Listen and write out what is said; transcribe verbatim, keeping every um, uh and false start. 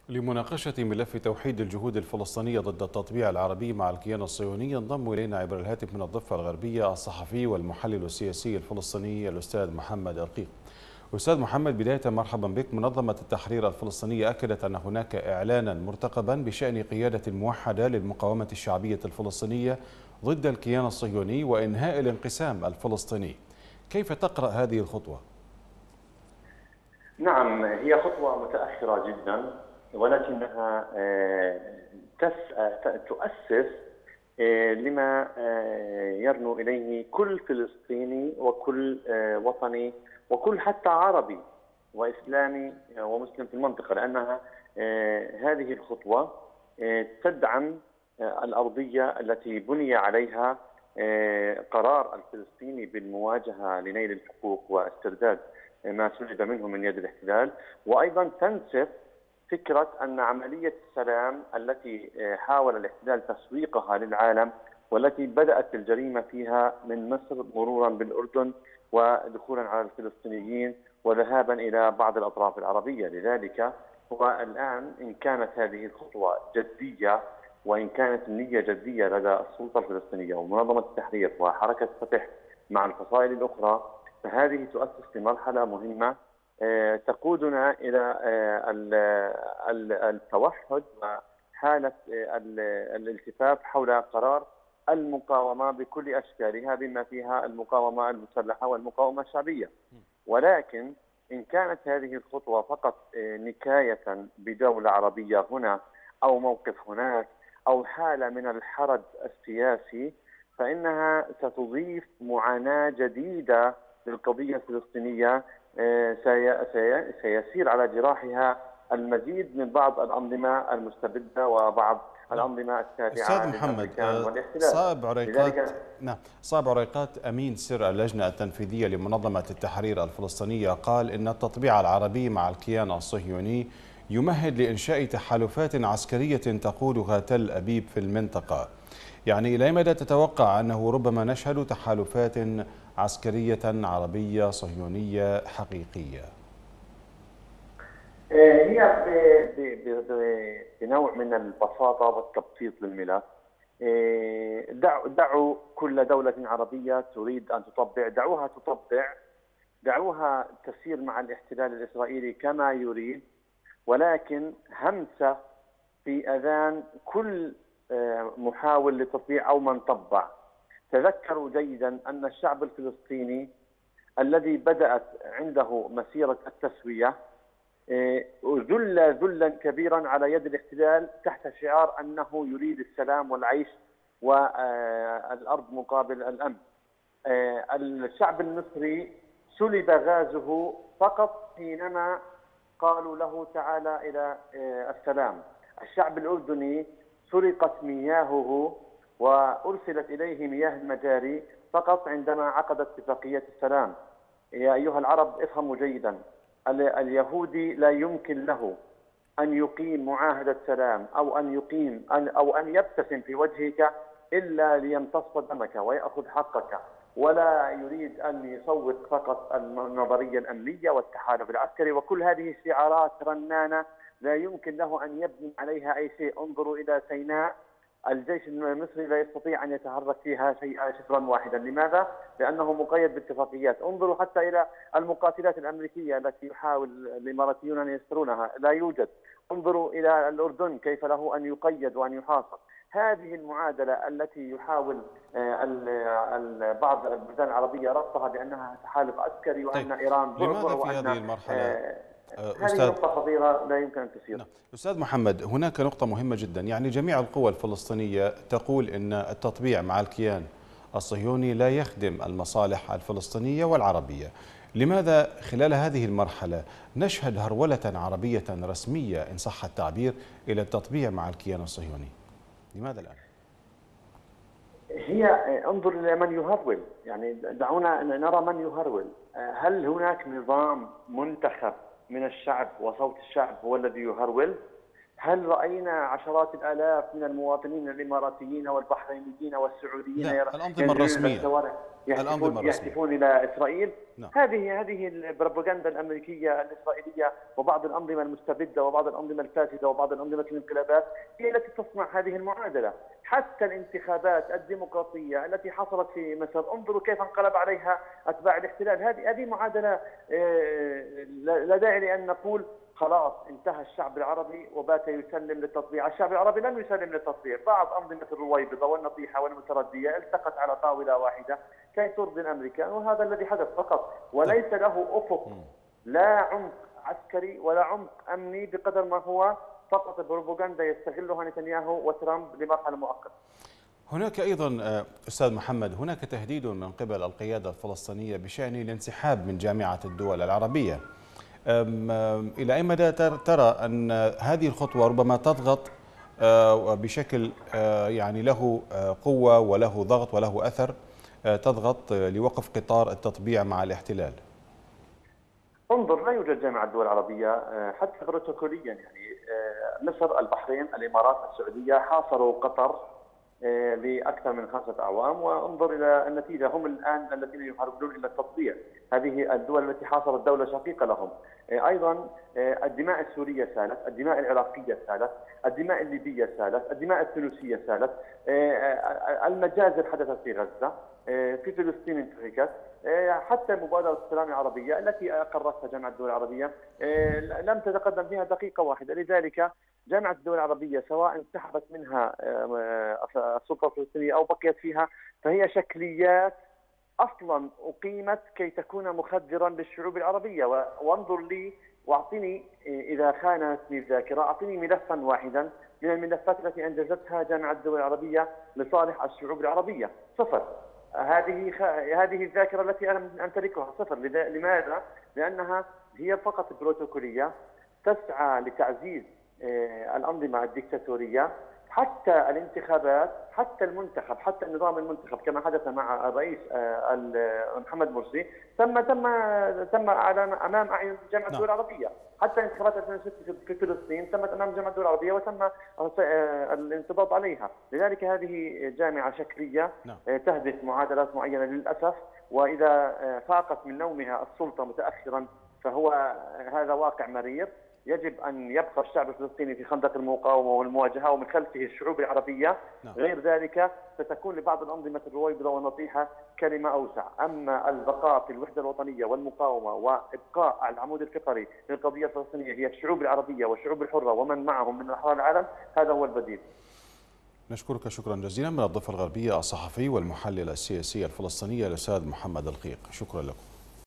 لمناقشة ملف توحيد الجهود الفلسطينية ضد التطبيع العربي مع الكيان الصهيوني ينضم إلينا عبر الهاتف من الضفة الغربية الصحفي والمحلل السياسي الفلسطيني الأستاذ محمد القيق. أستاذ محمد، بداية مرحبا بك. منظمة التحرير الفلسطينية أكدت أن هناك إعلانا مرتقبا بشأن قيادة موحدة للمقاومة الشعبية الفلسطينية ضد الكيان الصهيوني وإنهاء الانقسام الفلسطيني. كيف تقرأ هذه الخطوة؟ نعم، هي خطوة متأخرة جدا، ولكنها تؤسس لما يرنو إليه كل فلسطيني وكل وطني وكل حتى عربي وإسلامي ومسلم في المنطقة، لأنها هذه الخطوة تدعم الأرضية التي بني عليها قرار الفلسطيني بالمواجهة لنيل الحقوق واسترداد ما سلب منه من يد الاحتلال، وأيضا تنسف فكرة أن عملية السلام التي حاول الاحتلال تسويقها للعالم والتي بدأت الجريمة فيها من مصر مرورا بالأردن ودخولا على الفلسطينيين وذهابا إلى بعض الأطراف العربية. لذلك هو الآن إن كانت هذه الخطوة جدية وإن كانت النية جدية لدى السلطة الفلسطينية ومنظمة التحرير وحركة فتح مع الفصائل الأخرى، فهذه تؤسس لمرحلة مهمة تقودنا إلى التوحد وحالة الالتفاف حول قرار المقاومة بكل أشكالها بما فيها المقاومة المسلحة والمقاومة الشعبية. ولكن إن كانت هذه الخطوة فقط نكاية بدولة عربية هنا أو موقف هناك أو حالة من الحرج السياسي، فإنها ستضيف معاناة جديدة للقضية الفلسطينية، سيسير على جراحها المزيد من بعض الأنظمة المستبدة وبعض الأنظمة التابعة أستاذ محمد، صائب عريقات نعم صائب عريقات أمين سر اللجنة التنفيذية لمنظمة التحرير الفلسطينية قال إن التطبيع العربي مع الكيان الصهيوني يمهد لإنشاء تحالفات عسكرية تقودها تل أبيب في المنطقة. يعني إلى مدى تتوقع أنه ربما نشهد تحالفات عسكرية عربية صهيونية حقيقية؟ هي بنوع من البساطة والتبسيط للملف. دعوا كل دولة عربية تريد أن تطبع، دعوها تطبع، دعوها تسير مع الاحتلال الإسرائيلي كما يريد، ولكن همسة في أذان كل محاول لتطبيع أو من طبع. تذكروا جيدا أن الشعب الفلسطيني الذي بدأت عنده مسيرة التسوية ذل ذلا كبيرا على يد الاحتلال تحت شعار أنه يريد السلام والعيش والأرض مقابل الأمن. الشعب المصري سلب غازه فقط حينما قالوا له تعالى إلى السلام. الشعب الأردني سرقت مياهه وأرسلت إليه مياه المجاري فقط عندما عقد اتفاقية السلام. يا أيها العرب افهموا جيدا، اليهودي لا يمكن له أن يقيم معاهدة سلام أو أن يقيم أو أن يبتسم في وجهك إلا ليمتص دمك ويأخذ حقك، ولا يريد أن يصوت فقط النظرية الأمنية والتحالف العسكري وكل هذه الشعارات رنانة لا يمكن له أن يبني عليها أي شيء. انظروا إلى سيناء، الجيش المصري لا يستطيع أن يتحرك فيها شيئا شبرا واحدا. لماذا؟ لأنه مقيد باتفاقيات. انظروا حتى إلى المقاتلات الأمريكية التي يحاول الإماراتيون أن يسرونها، لا يوجد. انظروا إلى الأردن كيف له أن يقيد وأن يحاصر. هذه المعادلة التي يحاول بعض البلدان العربية ربطها بأنها تحالف عسكري وأن طيب. إيران لماذا في هذه المرحلة هذه نقطة خطيرة لا يمكن أن تسير. نعم. أستاذ محمد، هناك نقطة مهمة جدا، يعني جميع القوى الفلسطينية تقول أن التطبيع مع الكيان الصهيوني لا يخدم المصالح الفلسطينية والعربية. لماذا خلال هذه المرحلة نشهد هرولة عربية رسمية إن صح التعبير إلى التطبيع مع الكيان الصهيوني؟ لماذا الآن؟ هي انظر إلى من يهرول، يعني دعونا نرى من يهرول. هل هناك نظام منتخب من الشعب وصوت الشعب هو الذي يهرول؟ هل رأينا عشرات الآلاف من المواطنين الإماراتيين والبحرينيين والسعوديين لا، الأنظمة الرسمية الأنظمة يهتفون, يهتفون إلى إسرائيل؟ نعم. هذه هذه البروباغندا الأمريكية الإسرائيلية وبعض الأنظمة المستبدة وبعض الأنظمة الفاسدة وبعض الأنظمة الانقلابات هي التي تصنع هذه المعادلة. حتى الانتخابات الديمقراطية التي حصلت في مصر انظروا كيف انقلب عليها أتباع الاحتلال. هذه هذه معادلة لا داعي لأن نقول خلاص انتهى الشعب العربي وبات يسلم للتطبيع. الشعب العربي لم يسلم للتطبيع. بعض أنظمة الرويبضة والنطيحة والمتردية التقت على طاولة واحدة كي ترضي الأمريكان، وهذا الذي حدث فقط، وليس له أفق لا عمق عسكري ولا عمق أمني بقدر ما هو فقط بروباغندا يستغلها نتنياهو وترامب لمرحلة مؤقتة. هناك أيضا أستاذ محمد هناك تهديد من قبل القيادة الفلسطينية بشأن الانسحاب من جامعة الدول العربية. إلى أي مدى ترى أن هذه الخطوة ربما تضغط بشكل يعني له قوة وله ضغط وله أثر، تضغط لوقف قطار التطبيع مع الاحتلال؟ انظر، لا يوجد جامعة الدول العربية حتى بروتوكوليا. يعني مصر، البحرين، الإمارات، السعودية حاصروا قطر لأكثر من خمسة أعوام، وانظر إلى النتيجة. هم الآن الذين يحاربون إلى التطبيع. هذه الدول التي حاصرت دولة شقيقة لهم. أيضا الدماء السورية سالت، الدماء العراقية سالت، الدماء الليبية سالت، الدماء التونسية سالت، المجازر حدثت في غزة، في فلسطين انتهكت، حتى مبادرة السلام العربية التي أقرتها جامعة الدول العربية لم تتقدم فيها دقيقة واحدة. لذلك جامعة الدول العربية سواء انسحبت منها السلطة الفلسطينية أو بقيت فيها فهي شكليات أصلا أقيمت كي تكون مخدرا للشعوب العربية. وانظر لي واعطني إذا خانتني الذاكرة أعطني ملفا واحدا من الملفات التي أنجزتها جامعة الدول العربية لصالح الشعوب العربية. صفر. هذه هذه الذاكرة التي أنا أمتلكها صفر. لماذا؟ لأنها هي فقط بروتوكولية تسعى لتعزيز الأنظمة الدكتاتورية. حتى الانتخابات، حتى المنتخب، حتى النظام المنتخب كما حدث مع الرئيس محمد مرسي تم تم تم اعلان امام اعين جامعه الدول العربيه. حتى انتخابات ألفين وستة في فلسطين تمت امام جامعه الدول العربيه وتم الانضباط عليها. لذلك هذه جامعه شكليه تهدف معادلات معينه للاسف، واذا فاقت من نومها السلطه متاخرا فهو هذا واقع مرير. يجب أن يبقى الشعب الفلسطيني في خندق المقاومة والمواجهة ومن خلفه الشعوب العربية. نعم. غير ذلك ستكون لبعض الأنظمة الرويبضة والنطيحة كلمة أوسع. أما البقاء في الوحدة الوطنية والمقاومة وإبقاء العمود الفقري للقضية الفلسطينية هي الشعوب العربية والشعوب الحرة ومن معهم من أحرار العالم، هذا هو البديل. نشكرك شكرا جزيلا من الضفة الغربية الصحفي والمحلل السياسي الفلسطيني الأستاذ محمد القيق. شكرا لكم.